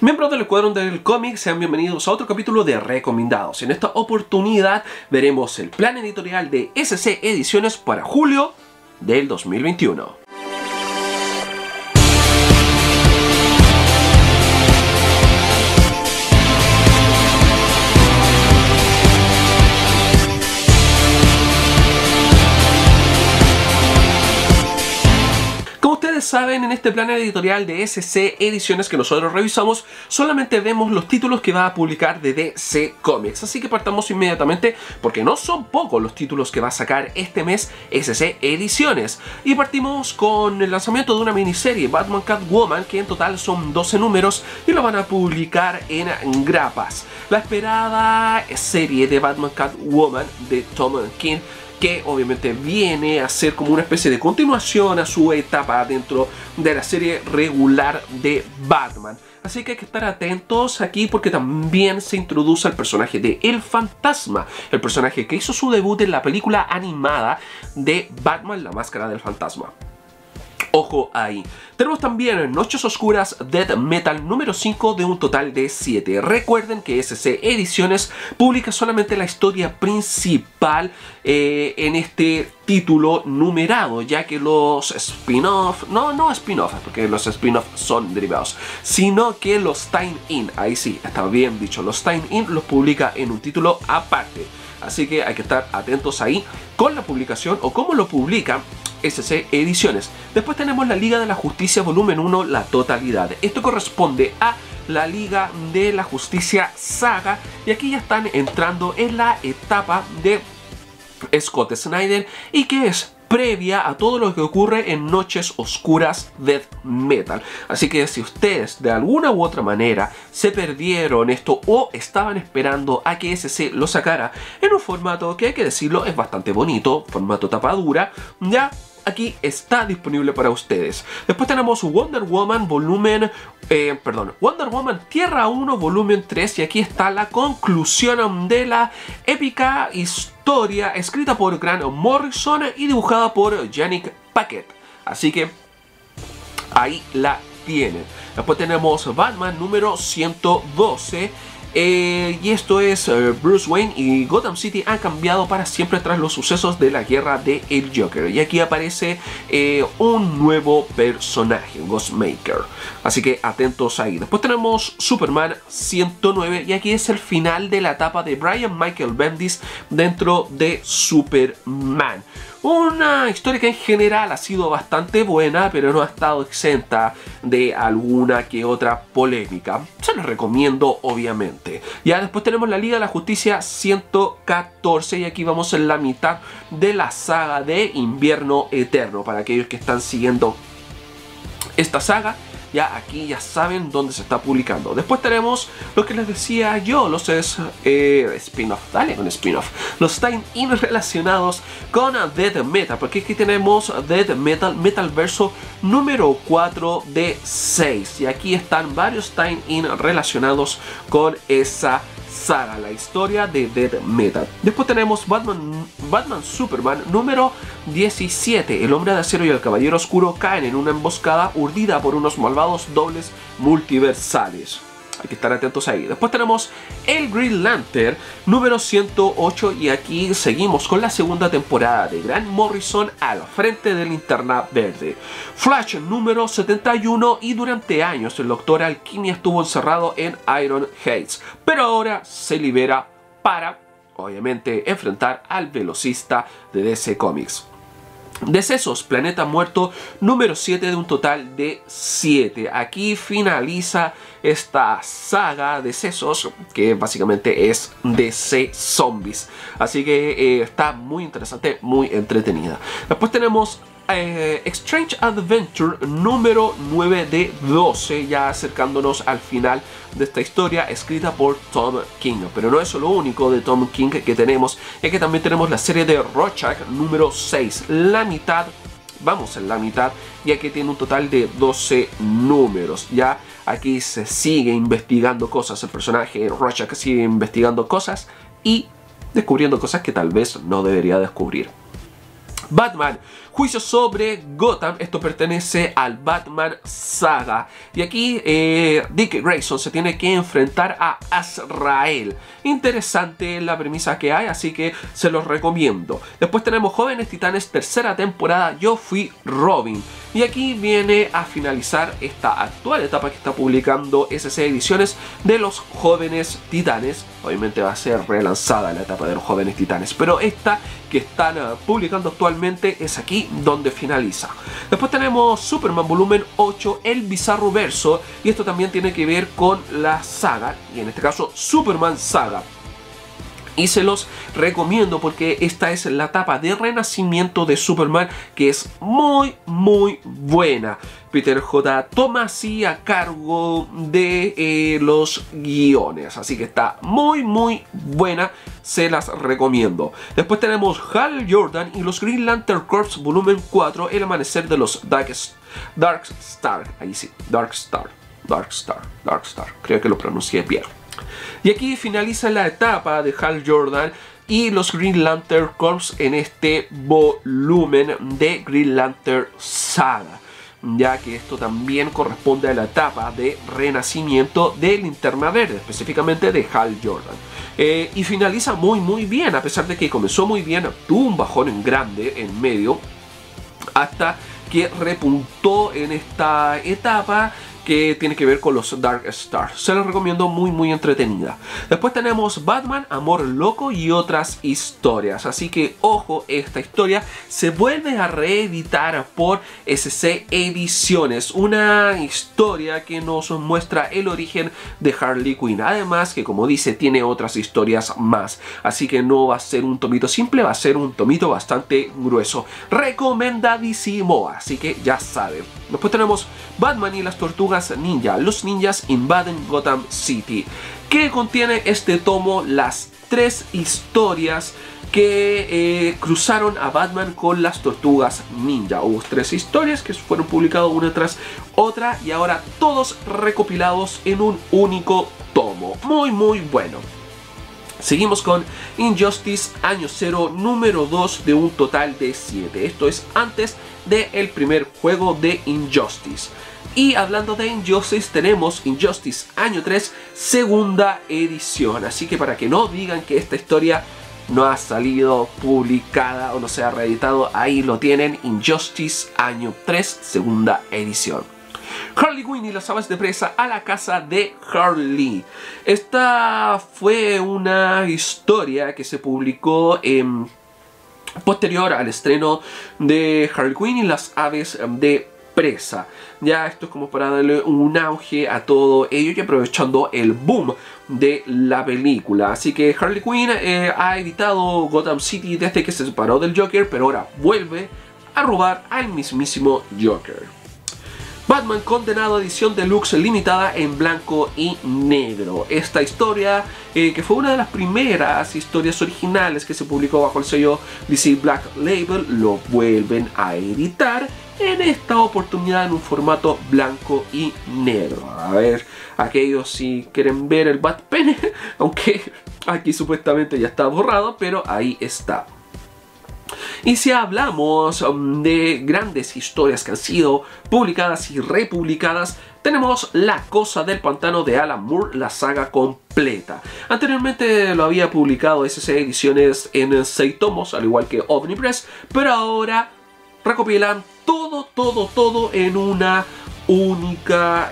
Miembros del Escuadrón del Cómic, sean bienvenidos a otro capítulo de Recomendados. En esta oportunidad veremos el plan editorial de SC Ediciones para julio del 2021. Saben, en este plan editorial de SC Ediciones que nosotros revisamos, solamente vemos los títulos que va a publicar de DC Comics. Así que partamos inmediatamente, porque no son pocos los títulos que va a sacar este mes SC Ediciones. Y partimos con el lanzamiento de una miniserie, Batman Catwoman, que en total son 12 números y lo van a publicar en grapas. La esperada serie de Batman Catwoman de Tom King, que obviamente viene a ser como una especie de continuación a su etapa dentro de la serie regular de Batman. Así que hay que estar atentos aquí porque también se introduce el personaje de El Fantasma, el personaje que hizo su debut en la película animada de Batman, la Máscara del Fantasma. Ojo ahí. Tenemos también Noches Oscuras Death Metal número 5 de un total de 7. Recuerden que SC Ediciones publica solamente la historia principal en este título numerado, ya que los spin-off, no spin-off, porque los spin-off son derivados, sino que los tie-in, ahí sí, está bien dicho, los tie-in los publica en un título aparte. Así que hay que estar atentos ahí con la publicación o cómo lo publica SC Ediciones. Después tenemos la Liga de la Justicia volumen 1, la totalidad. Esto corresponde a la Liga de la Justicia saga y aquí ya están entrando en la etapa de Scott Snyder y que es previa a todo lo que ocurre en Noches Oscuras Death Metal. Así que si ustedes de alguna u otra manera se perdieron esto o estaban esperando a que SC lo sacara en un formato que, hay que decirlo, es bastante bonito, formato tapadura, ya aquí está disponible para ustedes. Después tenemos Wonder Woman Wonder Woman Tierra 1 volumen 3 y aquí está la conclusión de la épica historia escrita por Grant Morrison y dibujada por Yannick Paquet. Así que ahí la tienen. Después tenemos Batman número 112. Y esto es Bruce Wayne y Gotham City han cambiado para siempre tras los sucesos de la guerra de el Joker. Y aquí aparece un nuevo personaje, Ghostmaker. Así que atentos ahí. Después tenemos Superman 109 y aquí es el final de la etapa de Brian Michael Bendis dentro de Superman. Una historia que en general ha sido bastante buena, pero no ha estado exenta de alguna que otra polémica. Se los recomiendo, obviamente. Ya después tenemos la Liga de la Justicia 114 y aquí vamos en la mitad de la saga de Invierno Eterno. Para aquellos que están siguiendo esta saga, ya aquí ya saben dónde se está publicando. Después tenemos lo que les decía yo, los spin-off, dale con spin-off, los tie-in relacionados con Death Metal, porque aquí tenemos Death Metal, Metal Verso número 4 de 6 y aquí están varios tie-in relacionados con esa saga, la historia de Death Metal. Después tenemos Batman Superman número 17. El Hombre de Acero y el Caballero Oscuro caen en una emboscada urdida por unos malvados dobles multiversales. Hay que estar atentos ahí. Después tenemos el Green Lantern número 108 y aquí seguimos con la segunda temporada de Grant Morrison al frente de Linterna Verde. Flash número 71 y durante años el Doctor Alquimia estuvo encerrado en Iron Heights, pero ahora se libera para, obviamente, enfrentar al velocista de DC Comics. Decesos, Planeta Muerto número 7 de un total de 7. Aquí finaliza esta saga Decesos, que básicamente es DC Zombies. Así que está muy interesante, muy entretenida. Después tenemos Strange Adventure número 9 de 12, ya acercándonos al final de esta historia escrita por Tom King. Pero no es lo único de Tom King que tenemos, es que también tenemos la serie de Rorschach número 6, la mitad, vamos en la mitad, ya que tiene un total de 12 números. Ya aquí se sigue investigando cosas, el personaje Rorschach sigue investigando cosas y descubriendo cosas que tal vez no debería descubrir. Batman, juicio sobre Gotham. Esto pertenece al Batman Saga. Y aquí Dick Grayson se tiene que enfrentar a Azrael. Interesante la premisa que hay, así que se los recomiendo. Después tenemos Jóvenes Titanes, tercera temporada, Yo Fui Robin. Y aquí viene a finalizar esta actual etapa que está publicando SC Ediciones de los Jóvenes Titanes. Obviamente va a ser relanzada la etapa de los Jóvenes Titanes, pero esta que están publicando actualmente es aquí donde finaliza. Después tenemos Superman volumen 8, El Bizarro Verso, y esto también tiene que ver con la saga, y en este caso Superman Saga. Y se los recomiendo porque esta es la etapa de renacimiento de Superman, que es muy buena. Peter J. Tomasi a cargo de los guiones, así que está muy buena, se las recomiendo. Después tenemos Hal Jordan y los Green Lantern Corps volumen 4, El Amanecer de los Dark Star, ahí sí, Dark Star, creo que lo pronuncié bien. Y aquí finaliza la etapa de Hal Jordan y los Green Lantern Corps en este volumen de Green Lantern Saga, ya que esto también corresponde a la etapa de renacimiento de Linterna Verde, específicamente de Hal Jordan. Y finaliza muy bien, a pesar de que comenzó muy bien, tuvo un bajón en grande en medio, hasta que repuntó en esta etapa que tiene que ver con los Dark Stars. Se los recomiendo, muy entretenida. Después tenemos Batman, Amor Loco y otras historias. Así que ojo, esta historia se vuelve a reeditar por SC Ediciones. Una historia que nos muestra el origen de Harley Quinn. Además que, como dice, tiene otras historias más. Así que no va a ser un tomito simple, va a ser un tomito bastante grueso. Recomendadísimo, así que ya saben. Después tenemos Batman y las Tortugas Ninja. Los ninjas invaden Gotham City, que contiene este tomo las 3 historias que cruzaron a Batman con las Tortugas Ninja. Hubo 3 historias que fueron publicadas una tras otra y ahora todos recopilados en un único tomo. Muy bueno. Seguimos con Injustice Año 0 número 2 de un total de 7. Esto es antes del primer juego de Injustice. Y hablando de Injustice, tenemos Injustice Año 3 segunda edición. Así que para que no digan que esta historia no ha salido publicada o no se ha reeditado, ahí lo tienen, Injustice Año 3 segunda edición. Harley Quinn y las aves de presa a la casa de Harley. Esta fue una historia que se publicó posterior al estreno de Harley Quinn y las aves de presa. Ya esto es como para darle un auge a todo ello y aprovechando el boom de la película. Así que Harley Quinn ha evitado Gotham City desde que se separó del Joker, pero ahora vuelve a robar al mismísimo Joker. Batman Condenado, edición deluxe limitada en blanco y negro. Esta historia, que fue una de las primeras historias originales que se publicó bajo el sello DC Black Label, lo vuelven a editar en esta oportunidad en un formato blanco y negro. A ver, aquellos si quieren ver el Batpene, aunque aquí supuestamente ya está borrado, pero ahí está. Y si hablamos de grandes historias que han sido publicadas y republicadas, tenemos La Cosa del Pantano de Alan Moore, la saga completa. Anteriormente lo había publicado SC Ediciones en 6 tomos, al igual que Omnipress, pero ahora recopilan todo en una única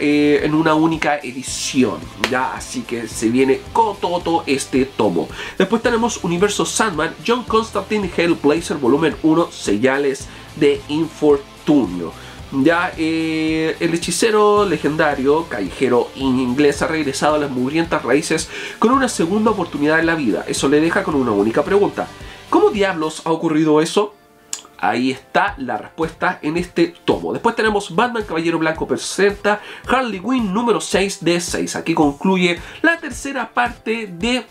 edición, ya, así que se viene con todo este tomo. Después tenemos Universo Sandman, John Constantine Hellblazer volumen 1, Señales de Infortunio. Ya, el hechicero legendario callejero inglés ha regresado a las mugrientas raíces con una segunda oportunidad en la vida. Eso le deja con una única pregunta: ¿cómo diablos ha ocurrido eso? Ahí está la respuesta en este tomo. Después tenemos Batman Caballero Blanco presenta Harley Quinn número 6 de 6. Aquí concluye la tercera parte de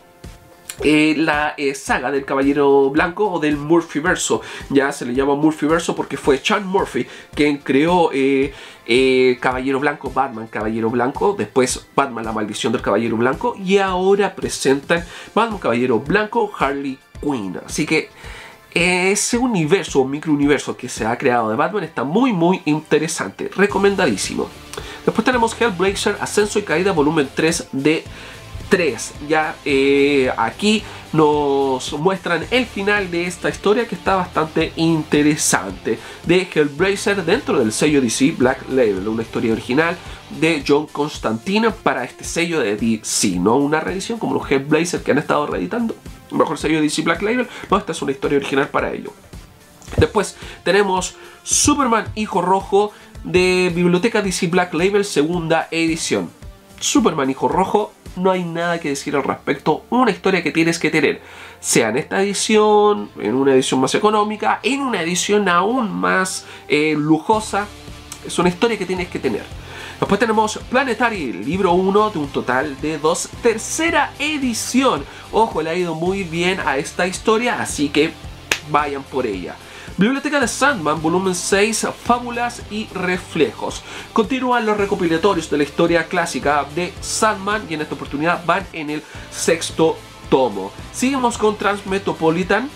la saga del Caballero Blanco o del Murphyverso. Ya se le llama Murphyverso porque fue Sean Murphy quien creó Caballero Blanco, Batman Caballero Blanco, después Batman La Maldición del Caballero Blanco y ahora presentan Batman Caballero Blanco Harley Quinn. Así que ese universo o microuniverso que se ha creado de Batman está muy interesante, recomendadísimo. Después tenemos Hellblazer, Ascenso y Caída, volumen 3 de 3. Ya aquí nos muestran el final de esta historia que está bastante interesante, de Hellblazer dentro del sello DC Black Label, una historia original de John Constantine para este sello de DC, no una reedición como los Hellblazer que han estado reeditando bajo el sello de DC Black Label. No, esta es una historia original para ello. Después tenemos Superman Hijo Rojo de Biblioteca DC Black Label, segunda edición. Superman Hijo Rojo, no hay nada que decir al respecto, una historia que tienes que tener, sea en esta edición, en una edición más económica, en una edición aún más lujosa. Es una historia que tienes que tener. Después tenemos Planetary, libro 1 de un total de 2, tercera edición. Ojo, le ha ido muy bien a esta historia, así que vayan por ella. Biblioteca de Sandman, volumen 6, Fábulas y Reflejos. Continúan los recopilatorios de la historia clásica de Sandman y en esta oportunidad van en el 6º tomo. Seguimos con Transmetropolitan,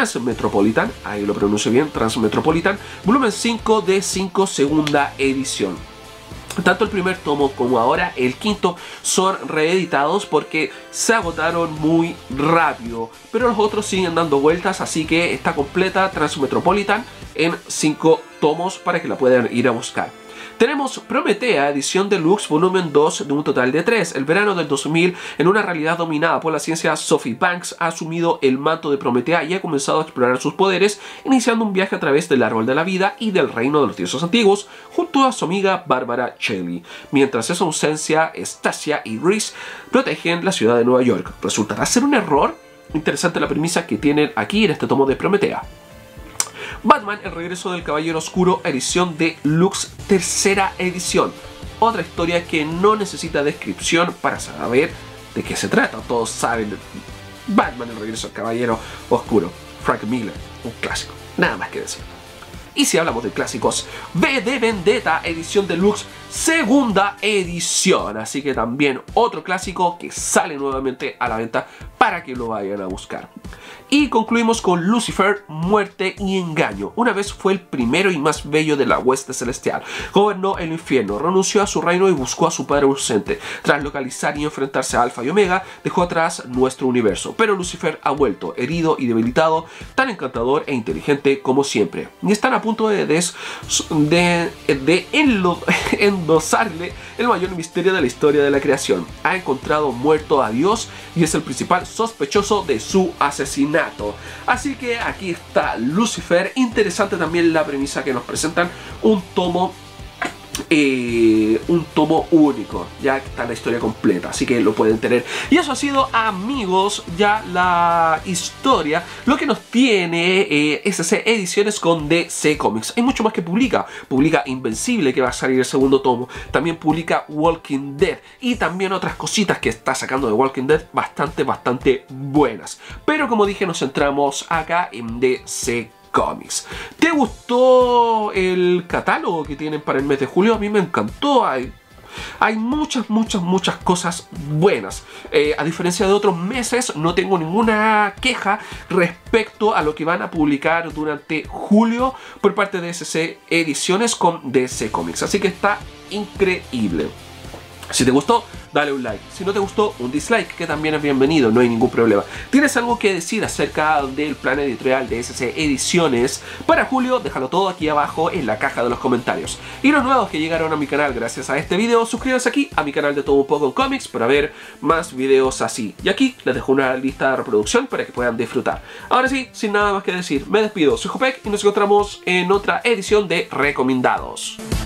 ahí lo pronuncio bien, Transmetropolitan, volumen 5 de 5, segunda edición. Tanto el primer tomo como ahora el quinto son reeditados porque se agotaron muy rápido, pero los otros siguen dando vueltas, así que está completa Transmetropolitan en 5 tomos para que la puedan ir a buscar. Tenemos Prometea, edición deluxe, volumen 2 de un total de 3. El verano del 2000, en una realidad dominada por la ciencia, Sophie Banks ha asumido el manto de Prometea y ha comenzado a explorar sus poderes, iniciando un viaje a través del árbol de la vida y del reino de los dioses antiguos, junto a su amiga Bárbara Shelley. Mientras en su ausencia, Stasia y Reese protegen la ciudad de Nueva York. ¿Resultará ser un error? Interesante la premisa que tienen aquí en este tomo de Prometea. Batman, el regreso del Caballero Oscuro, edición deluxe, tercera edición. Otra historia que no necesita descripción para saber de qué se trata. Todos saben de Batman, el regreso del Caballero Oscuro. Frank Miller, un clásico. Nada más que decir. Y si hablamos de clásicos, V de Vendetta, edición deluxe, segunda edición. Así que también otro clásico que sale nuevamente a la venta para que lo vayan a buscar. Y concluimos con Lucifer, Muerte y Engaño. Una vez fue el primero y más bello de la hueste celestial. Gobernó el infierno, renunció a su reino y buscó a su padre ausente. Tras localizar y enfrentarse a Alfa y Omega, dejó atrás nuestro universo. Pero Lucifer ha vuelto, herido y debilitado, tan encantador e inteligente como siempre. Y están a punto de endosarle el mayor misterio de la historia de la creación. Ha encontrado muerto a Dios y es el principal sospechoso de su asesinato. Así que aquí está Lucifer. Interesante también la premisa que nos presentan. Un tomo único, ya está la historia completa, así que lo pueden tener. Y eso ha sido, amigos, ya la historia, lo que nos tiene SC Ediciones con DC Comics. Hay mucho más que publica Invencible, que va a salir el segundo tomo, también publica Walking Dead y también otras cositas que está sacando de Walking Dead bastante buenas, pero como dije, nos centramos acá en DC Comics. ¿Te gustó el catálogo que tienen para el mes de julio? A mí me encantó. Hay muchas cosas buenas. A diferencia de otros meses, no tengo ninguna queja respecto a lo que van a publicar durante julio por parte de SC Ediciones con DC Comics. Así que está increíble. Si te gustó, dale un like. Si no te gustó, un dislike, que también es bienvenido, no hay ningún problema. ¿Tienes algo que decir acerca del plan editorial de SC Ediciones para julio? Déjalo todo aquí abajo en la caja de los comentarios. Y los nuevos que llegaron a mi canal gracias a este video, suscríbanse aquí a mi canal de Todo Un Poco en Comics para ver más videos así. Y aquí les dejo una lista de reproducción para que puedan disfrutar. Ahora sí, sin nada más que decir, me despido. Soy Jopek y nos encontramos en otra edición de Recomendados.